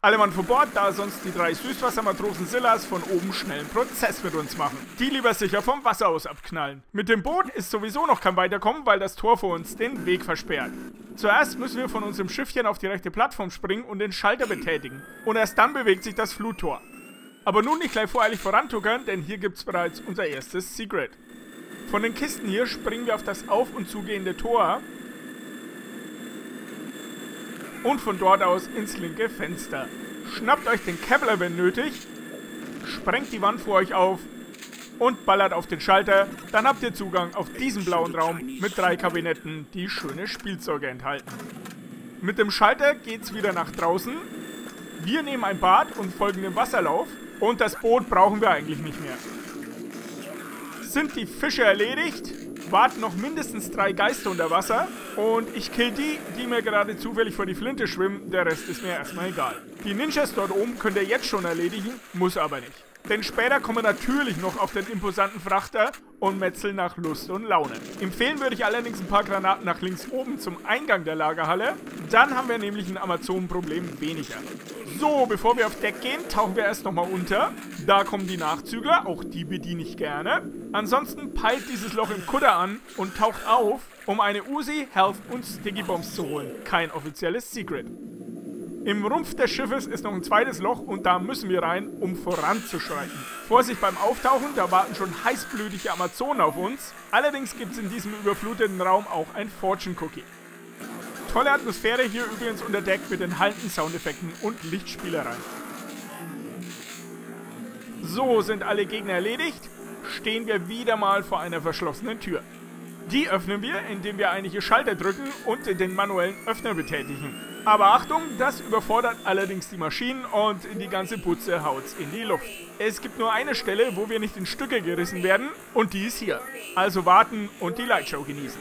Alle Mann vor Bord, da sonst die 3 Süßwassermatrosen Silas von oben schnell einen Prozess mit uns machen. Die lieber sicher vom Wasser aus abknallen. Mit dem Boot ist sowieso noch kein Weiterkommen, weil das Tor vor uns den Weg versperrt. Zuerst müssen wir von unserem Schiffchen auf die rechte Plattform springen und den Schalter betätigen. Und erst dann bewegt sich das Fluttor. Aber nun nicht gleich voreilig vorantuckern, denn hier gibt es bereits unser erstes Secret. Von den Kisten hier springen wir auf das auf- und zugehende Tor und von dort aus ins linke Fenster. Schnappt euch den Kevlar, wenn nötig, sprengt die Wand vor euch auf und ballert auf den Schalter. Dann habt ihr Zugang auf diesen blauen Raum mit 3 Kabinetten, die schöne Spielzeuge enthalten. Mit dem Schalter geht's wieder nach draußen. Wir nehmen ein Bad und folgen dem Wasserlauf. Und das Boot brauchen wir eigentlich nicht mehr. Sind die Fische erledigt, warten noch mindestens 3 Geister unter Wasser. Und ich kill die, die mir gerade zufällig vor die Flinte schwimmen. Der Rest ist mir erstmal egal. Die Ninjas dort oben könnt ihr jetzt schon erledigen, muss aber nicht. Denn später kommen wir natürlich noch auf den imposanten Frachter und metzeln nach Lust und Laune. Empfehlen würde ich allerdings ein paar Granaten nach links oben zum Eingang der Lagerhalle. Dann haben wir nämlich ein Amazonenproblem weniger. So, bevor wir auf Deck gehen, tauchen wir erst nochmal unter. Da kommen die Nachzügler, auch die bediene ich gerne. Ansonsten peilt dieses Loch im Kutter an und taucht auf, um eine Uzi, Health und Sticky Bombs zu holen. Kein offizielles Secret. Im Rumpf des Schiffes ist noch ein zweites Loch und da müssen wir rein, um voranzuschreiten. Vorsicht beim Auftauchen, da warten schon heißblütige Amazonen auf uns. Allerdings gibt es in diesem überfluteten Raum auch ein Fortune Cookie. Tolle Atmosphäre hier übrigens unter Deck mit den hallenden Soundeffekten und Lichtspielereien. So, sind alle Gegner erledigt, stehen wir wieder mal vor einer verschlossenen Tür. Die öffnen wir, indem wir einige Schalter drücken und den manuellen Öffner betätigen. Aber Achtung, das überfordert allerdings die Maschinen und die ganze Putze haut's in die Luft. Es gibt nur eine Stelle, wo wir nicht in Stücke gerissen werden und die ist hier. Also warten und die Lightshow genießen.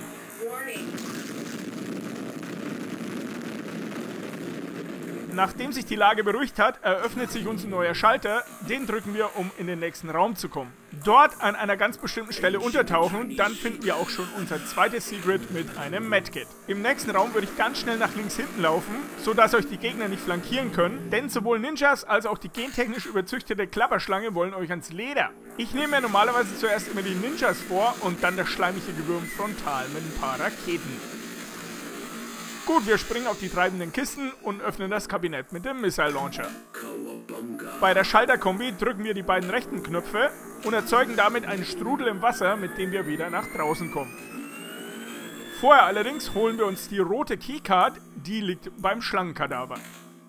Nachdem sich die Lage beruhigt hat, eröffnet sich uns ein neuer Schalter. Den drücken wir, um in den nächsten Raum zu kommen. Dort an einer ganz bestimmten Stelle untertauchen, dann finden wir auch schon unser zweites Secret mit einem Medkit. Im nächsten Raum würde ich ganz schnell nach links hinten laufen, sodass euch die Gegner nicht flankieren können, denn sowohl Ninjas als auch die gentechnisch überzüchtete Klapperschlange wollen euch ans Leder. Ich nehme mir normalerweise zuerst immer die Ninjas vor und dann das schleimige Gewürm frontal mit ein paar Raketen. Gut, wir springen auf die treibenden Kisten und öffnen das Kabinett mit dem Missile Launcher. Bei der Schalterkombi drücken wir die beiden rechten Knöpfe und erzeugen damit einen Strudel im Wasser, mit dem wir wieder nach draußen kommen. Vorher allerdings holen wir uns die rote Keycard, die liegt beim Schlangenkadaver.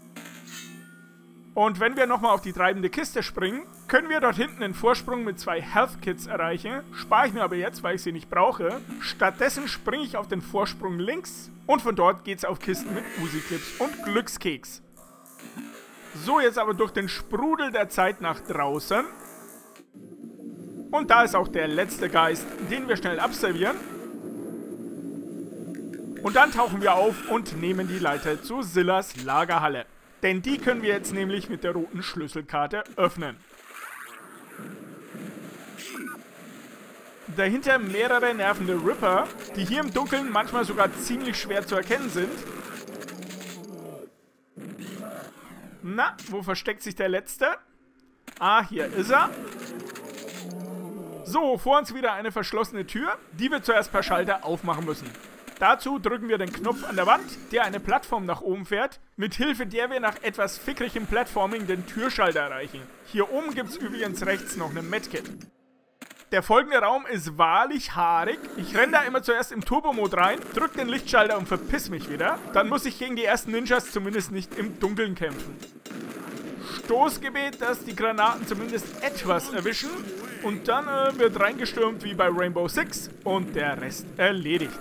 Und wenn wir nochmal auf die treibende Kiste springen, können wir dort hinten einen Vorsprung mit 2 Health Kits erreichen. Spare ich mir aber jetzt, weil ich sie nicht brauche. Stattdessen springe ich auf den Vorsprung links und von dort geht's auf Kisten mit Uzi-Clips und Glückskeks. So, jetzt aber durch den Sprudel der Zeit nach draußen. Und da ist auch der letzte Geist, den wir schnell abservieren. Und dann tauchen wir auf und nehmen die Leiter zu Silas Lagerhalle. Denn die können wir jetzt nämlich mit der roten Schlüsselkarte öffnen. Dahinter mehrere nervende Ripper, die hier im Dunkeln manchmal sogar ziemlich schwer zu erkennen sind. Na, wo versteckt sich der letzte? Ah, hier ist er. So, vor uns wieder eine verschlossene Tür, die wir zuerst per Schalter aufmachen müssen. Dazu drücken wir den Knopf an der Wand, der eine Plattform nach oben fährt, mit Hilfe der wir nach etwas fickrigem Platforming den Türschalter erreichen. Hier oben gibt es übrigens rechts noch einen Medkit. Der folgende Raum ist wahrlich haarig. Ich renne da immer zuerst im Turbo-Mode rein, drück den Lichtschalter und verpiss mich wieder. Dann muss ich gegen die ersten Ninjas zumindest nicht im Dunkeln kämpfen. Stoßgebet, dass die Granaten zumindest etwas erwischen. Und dann wird reingestürmt wie bei Rainbow Six und der Rest erledigt.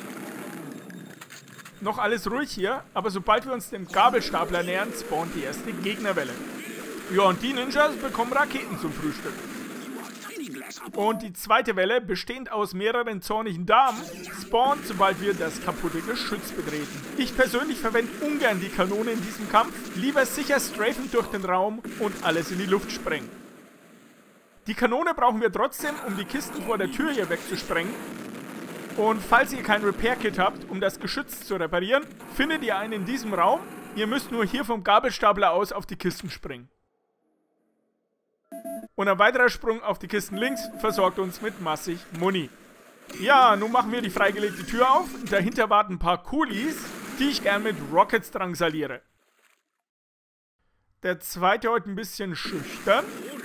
Noch alles ruhig hier, aber sobald wir uns dem Gabelstapler nähern, spawnt die erste Gegnerwelle. Ja, und die Ninjas bekommen Raketen zum Frühstück. Und die zweite Welle, bestehend aus mehreren zornigen Damen, spawnt, sobald wir das kaputte Geschütz betreten. Ich persönlich verwende ungern die Kanone in diesem Kampf, lieber sicher strafen durch den Raum und alles in die Luft sprengen. Die Kanone brauchen wir trotzdem, um die Kisten vor der Tür hier wegzusprengen. Und falls ihr kein Repair-Kit habt, um das Geschütz zu reparieren, findet ihr einen in diesem Raum Ihr müsst nur hier vom Gabelstapler aus auf die Kisten springen. Und ein weiterer Sprung auf die Kisten links versorgt uns mit massig Muni. Ja, nun machen wir die freigelegte Tür auf. Dahinter warten ein paar Coolies, die ich gern mit Rockets drangsaliere. Der zweite heute ein bisschen schüchtern.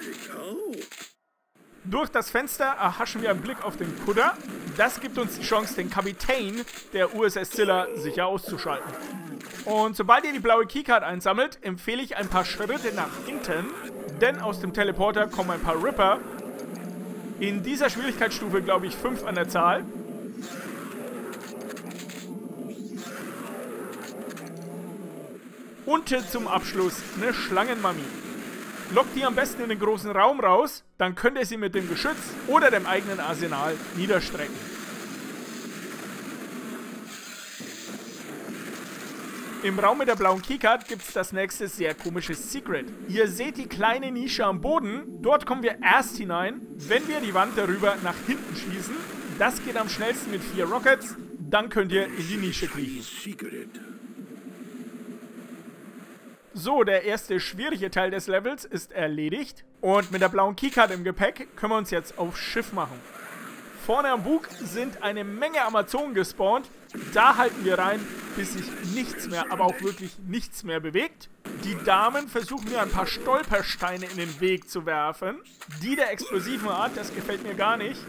Durch das Fenster erhaschen wir einen Blick auf den Kutter. Das gibt uns die Chance, den Kapitän der USS Scylla sicher auszuschalten. Und sobald ihr die blaue Keycard einsammelt, empfehle ich ein paar Schritte nach hinten, denn aus dem Teleporter kommen ein paar Ripper. In dieser Schwierigkeitsstufe, glaube ich, 5 an der Zahl. Und zum Abschluss eine Schlangenmami. Lockt die am besten in den großen Raum raus, dann könnt ihr sie mit dem Geschütz oder dem eigenen Arsenal niederstrecken. Im Raum mit der blauen Keycard gibt es das nächste sehr komische Secret. Ihr seht die kleine Nische am Boden. Dort kommen wir erst hinein, wenn wir die Wand darüber nach hinten schießen. Das geht am schnellsten mit 4 Rockets. Dann könnt ihr in die Nische kriechen. So, der erste schwierige Teil des Levels ist erledigt. Und mit der blauen Keycard im Gepäck können wir uns jetzt aufs Schiff machen. Vorne am Bug sind eine Menge Amazonen gespawnt. Da halten wir rein, bis sich nichts mehr, aber auch wirklich nichts mehr bewegt. Die Damen versuchen mir ein paar Stolpersteine in den Weg zu werfen. Die der explosiven Art, das gefällt mir gar nicht.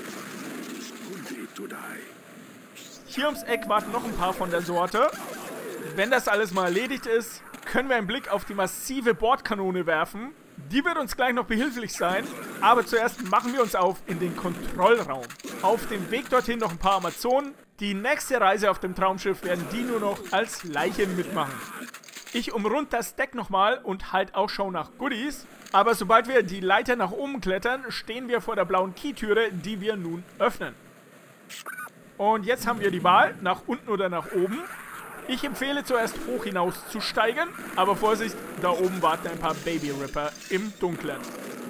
Hier ums Eck warten noch ein paar von der Sorte. Wenn das alles mal erledigt ist, können wir einen Blick auf die massive Bordkanone werfen. Die wird uns gleich noch behilflich sein, aber zuerst machen wir uns auf in den Kontrollraum. Auf dem Weg dorthin noch ein paar Amazonen. Die nächste Reise auf dem Traumschiff werden die nur noch als Leichen mitmachen. Ich umrund das Deck nochmal und halt Ausschau nach Goodies. Aber sobald wir die Leiter nach oben klettern, stehen wir vor der blauen Keytüre, die wir nun öffnen. Und jetzt haben wir die Wahl, nach unten oder nach oben. Ich empfehle zuerst hoch hinaus zu steigen, aber Vorsicht, da oben warten ein paar Baby Ripper im Dunkeln.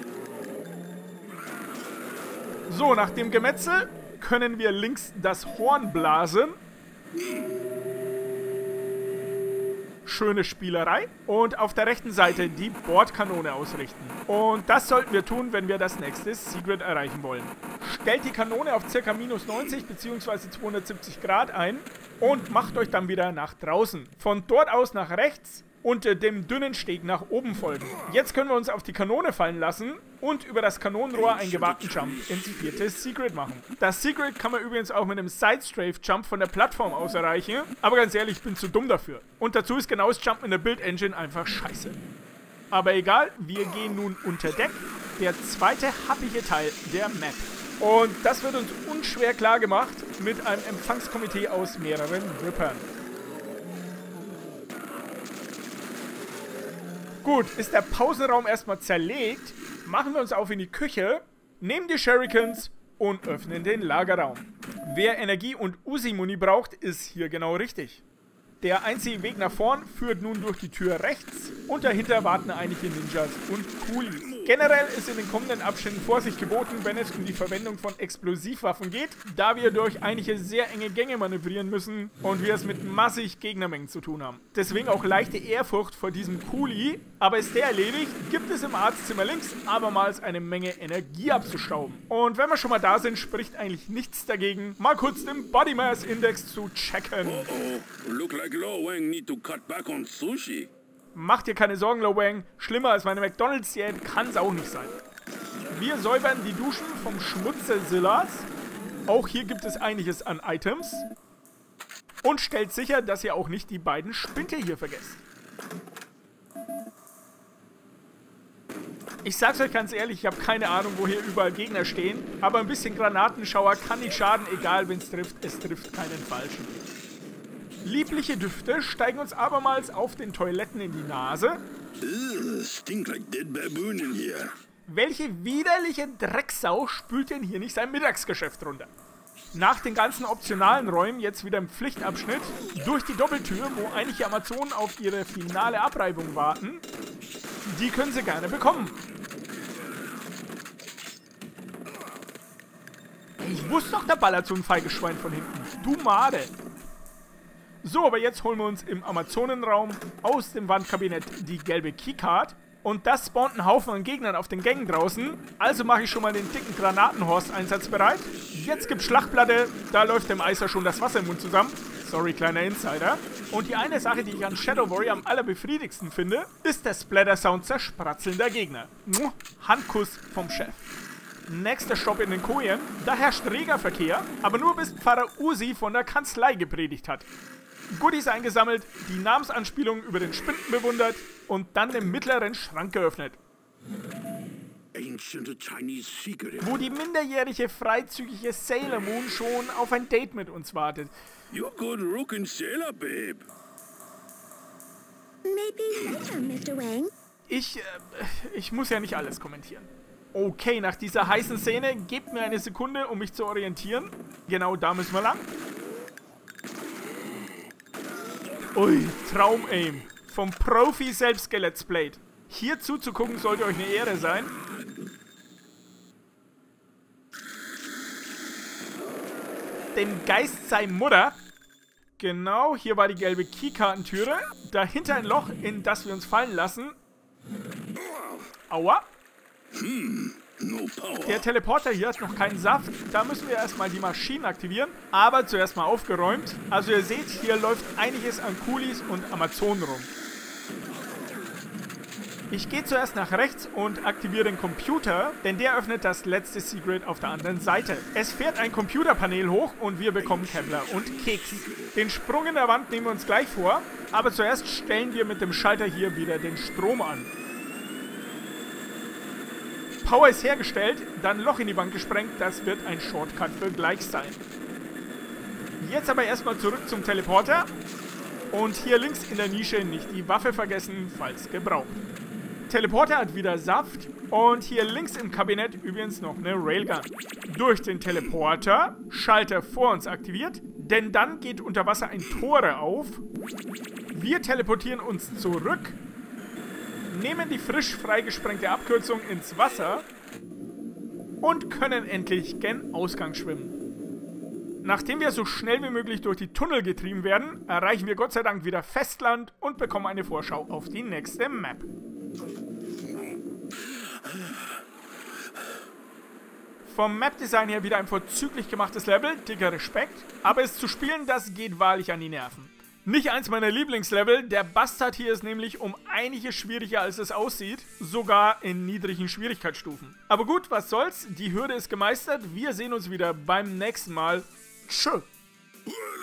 So, nach dem Gemetzel können wir links das Horn blasen. Schöne Spielerei. Und auf der rechten Seite die Bordkanone ausrichten. Und das sollten wir tun, wenn wir das nächste Secret erreichen wollen. Stellt die Kanone auf ca. -90 bzw. 270 Grad ein und macht euch dann wieder nach draußen. Von dort aus nach rechts und dem dünnen Steg nach oben folgen. Jetzt können wir uns auf die Kanone fallen lassen und über das Kanonenrohr einen gewagten Jump ins 4. Secret machen. Das Secret kann man übrigens auch mit einem Side-Strafe-Jump von der Plattform aus erreichen, aber ganz ehrlich, ich bin zu dumm dafür. Und dazu ist genau das Jump in der Build-Engine einfach scheiße. Aber egal, wir gehen nun unter Deck, der zweite happige Teil der Map. Und das wird uns unschwer klar gemacht mit einem Empfangskomitee aus mehreren Rippern. Gut, ist der Pausenraum erstmal zerlegt, machen wir uns auf in die Küche, nehmen die Shurikens und öffnen den Lagerraum. Wer Energie und Uzi-Muni braucht, ist hier genau richtig. Der einzige Weg nach vorn führt nun durch die Tür rechts und dahinter warten einige Ninjas und Coolies. Generell ist in den kommenden Abschnitten Vorsicht geboten, wenn es um die Verwendung von Explosivwaffen geht, da wir durch einige sehr enge Gänge manövrieren müssen und wir es mit massig Gegnermengen zu tun haben. Deswegen auch leichte Ehrfurcht vor diesem Coolie, aber ist der erledigt, gibt es im Arztzimmer links abermals eine Menge Energie abzustauben. Und wenn wir schon mal da sind, spricht eigentlich nichts dagegen, mal kurz den Body Mass Index zu checken. Look like Lo Wang need to cut back on sushi. Macht dir keine Sorgen, Lo Wang. Schlimmer als meine McDonalds-Diät kann es auch nicht sein. Wir säubern die Duschen vom Schmutz der Scyllas. Auch hier gibt es einiges an Items. Und stellt sicher, dass ihr auch nicht die beiden Spinte hier vergesst. Ich sag's euch ganz ehrlich, ich habe keine Ahnung, wo hier überall Gegner stehen. Aber ein bisschen Granatenschauer kann nicht schaden, egal wen es trifft keinen Falschen. Liebliche Düfte steigen uns abermals auf den Toiletten in die Nase. Stink like dead baboon in here. Welche widerliche Drecksau spült denn hier nicht sein Mittagsgeschäft runter? Nach den ganzen optionalen Räumen jetzt wieder im Pflichtabschnitt durch die Doppeltür, wo einige Amazonen auf ihre finale Abreibung warten. Die können sie gerne bekommen. Ich wusste doch, der ballert so ein feiges Schwein von hinten. Du Made. So, aber jetzt holen wir uns im Amazonenraum aus dem Wandkabinett die gelbe Keycard. Und das spawnt einen Haufen an Gegnern auf den Gängen draußen. Also mache ich schon mal den dicken Granatenhorst einsatzbereit. Jetzt gibt's Schlachtplatte. Da läuft dem Eiser schon das Wasser im Mund zusammen. Sorry, kleiner Insider. Und die eine Sache, die ich an Shadow Warrior am allerbefriedigsten finde, ist der Splatter-Sound zerspratzelnder Gegner. Handkuss vom Chef. Nächster Stopp in den Kojen. Da herrscht reger Verkehr, aber nur bis Pfarrer Usi von der Kanzlei gepredigt hat. Goodies eingesammelt, die Namensanspielungen über den Spinden bewundert und dann den mittleren Schrank geöffnet. Wo die minderjährige, freizügige Sailor Moon schon auf ein Date mit uns wartet. You're good looking sailor, babe. Maybe later, Mr. Wang. Ich muss ja nicht alles kommentieren. Okay, nach dieser heißen Szene, gebt mir eine Sekunde, um mich zu orientieren. Genau da müssen wir lang. Ui, Traum-Aim. Vom Profi selbst gelet's played. Hier zuzugucken sollte euch eine Ehre sein. Dem Geist sei Mutter. Genau, hier war die gelbe Keykartentüre. Dahinter ein Loch, in das wir uns fallen lassen. Aua. Der Teleporter hier hat noch keinen Saft. Da müssen wir erstmal die Maschinen aktivieren. Aber zuerst mal aufgeräumt. Also ihr seht, hier läuft einiges an Coolies und Amazonen rum. Ich gehe zuerst nach rechts und aktiviere den Computer, denn der öffnet das letzte Secret auf der anderen Seite. Es fährt ein Computerpanel hoch und wir bekommen Kevlar und Keks. Den Sprung in der Wand nehmen wir uns gleich vor, aber zuerst stellen wir mit dem Schalter hier wieder den Strom an. Power ist hergestellt, dann Loch in die Wand gesprengt, das wird ein Shortcut für gleich sein. Jetzt aber erstmal zurück zum Teleporter und hier links in der Nische nicht die Waffe vergessen, falls gebraucht. Teleporter hat wieder Saft und hier links im Kabinett übrigens noch eine Railgun. Durch den Teleporter, Schalter vor uns aktiviert, denn dann geht unter Wasser ein Tore auf. Wir teleportieren uns zurück, nehmen die frisch freigesprengte Abkürzung ins Wasser und können endlich gen Ausgang schwimmen. Nachdem wir so schnell wie möglich durch die Tunnel getrieben werden, erreichen wir Gott sei Dank wieder Festland und bekommen eine Vorschau auf die nächste Map. Vom Map-Design her wieder ein vorzüglich gemachtes Level, dicker Respekt, aber es zu spielen, das geht wahrlich an die Nerven. Nicht eins meiner Lieblingslevel, der Bastard hier ist nämlich um einiges schwieriger als es aussieht, sogar in niedrigen Schwierigkeitsstufen. Aber gut, was soll's, die Hürde ist gemeistert, wir sehen uns wieder beim nächsten Mal. Tschö!